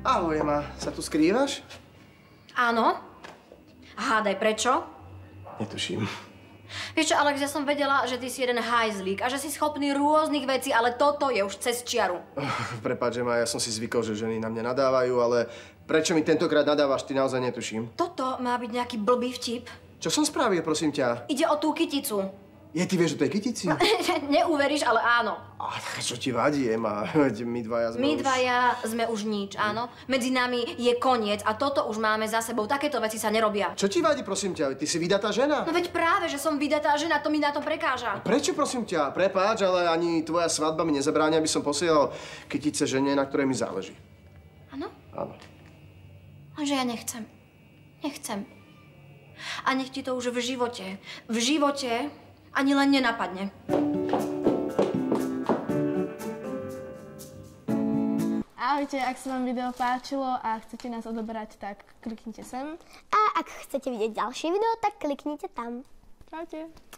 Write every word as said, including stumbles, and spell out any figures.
Ahoj, Ema. Sa tu skrývaš? Áno. Hádaj, prečo? Netuším. Vieš čo, Alex, ja som vedela, že ty si jeden hajzlík a že si schopný rôznych vecí, ale toto je už cez čiaru. Prepáč, Ema, ja som si zvykol, že ženy na mňa nadávajú, ale prečo mi tentokrát nadávaš, ty naozaj netuším. Toto má byť nejaký blbý vtip. Čo som spravil, prosím ťa? Ide o tú kyticu. Je, ty vieš o tej kytici? Neuveríš, ale áno. A čo ti vadí, Ema? My dvaja sme My už... dvaja sme už nič, áno. Medzi nami je koniec a toto už máme za sebou. Takéto veci sa nerobia. Čo ti vadí, prosím ťa? Ty si vydatá žena? No veď práve, že som vydatá žena, to mi na to prekáža. Prečo, prosím ťa? Prepáč, ale ani tvoja svadba mi nezabráňa, aby som posielal kytice žene, na ktorej mi záleží. Áno? Áno. Lenže ja nechcem. Nechcem. A nech ti to už v živote, v živote ani len nenapadne. Ahojte, ak sa vám video páčilo a chcete nás odoberať, tak kliknite sem. A ak chcete vidieť ďalšie video, tak kliknite tam. Čaute.